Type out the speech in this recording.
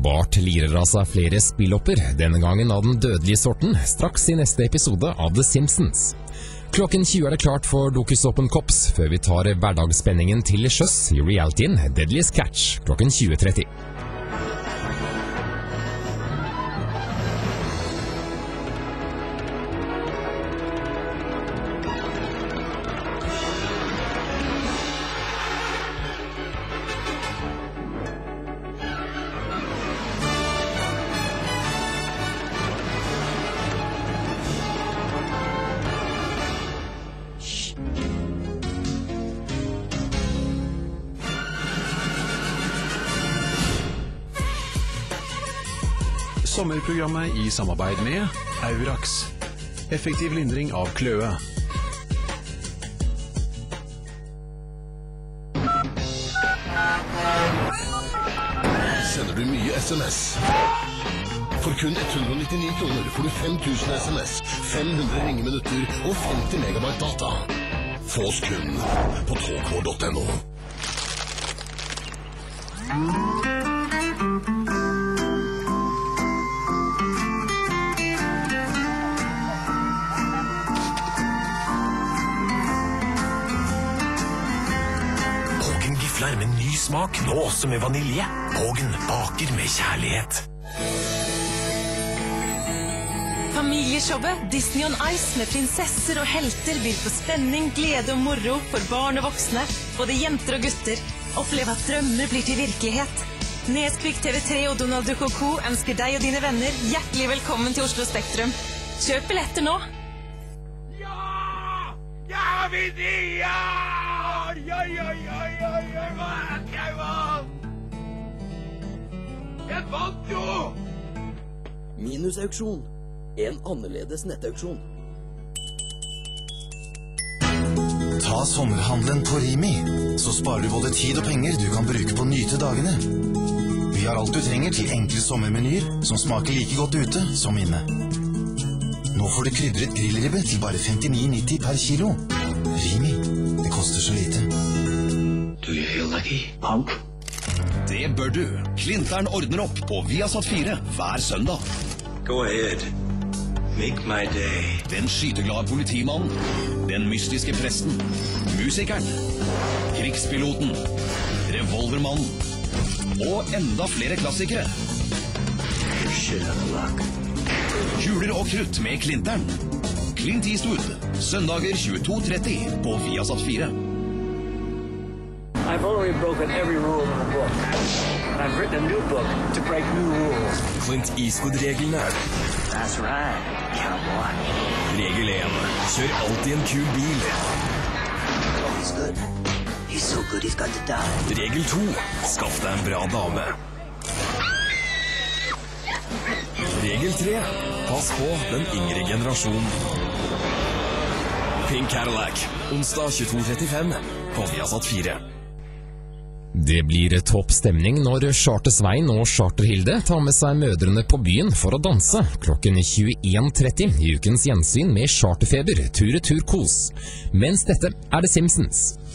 Bart lirer av seg flere spillopper, denne gangen av den dødelige sorten, straks i neste episode av The Simpsons. Klokken 20 er det klart for dokusoppen Cops, før vi tar hverdagsspenningen til sjøs i realityen Deadliest Catch, klokken 20:30. Sommerprogrammet i samarbeid med Aurax. Effektiv lindring av kløe. Sender du mye SMS? For kun 199 kroner får du 5000 SMS, 500 ringeminutter og 50 megabyte data. Fås kun på talkmore.no. Med ny smak, nå også med vanilje. Pågen baker med kjærlighet. Familieshowet Disney on Ice med prinsesser og helter byr på spenning, glede og moro for barn og voksne, både jenter og gutter. Opplev at drømmer blir til virkelighet. Nesquik TV3 og Donald Duck & Co. ønsker deg og dine venner hjertelig velkommen til Oslo Spektrum. Kjøp billetter nå. Ja! Jeg vil dia! Jeg vant jo! Minusauksjon. En annerledes nettauksjon. Ta sommerhandelen på Rimi, så sparer du både tid og penger du kan bruke på å nyte dagene. Vi har alt du trenger til enkle sommermenyer som smaker like godt ute som inne. Nå får du krydret grillribbe til bare 59,90 per kilo. Rimi, det koster så lite. Do you feel lucky, punk? Det bør du. Klinteren ordner opp på Viasat 4 hver søndag. Go ahead. Make my day. Den skyteglade politimannen, den mystiske presten, musikeren, krigspiloten, revolvermannen og enda flere klassikere. Shit out of luck. Kuler og krutt med Klinteren. Clint Eastwood, søndager 22:30 på Viasat 4. I've already broken every rule in the book. And I've written a new book to break new rules. Clint Eastwood-reglene. That's right, cowboy. Regel 1. Kjør alltid en kul bil. Oh, he's good. He's so good he's got to die. Regel 2. Skaff deg en bra dame. Regel 3. Pass på den yngre generasjonen. Pink Cadillac. Onsdag 22:35 på Viasat 4. Det blir topp stemning når Charter-Svein og Charter-Hilde tar med seg mødrene på byen for å danse klokken 21:30 i ukens gjensyn med Charterfeber, tur-retur kos. Mens dette er The Simpsons.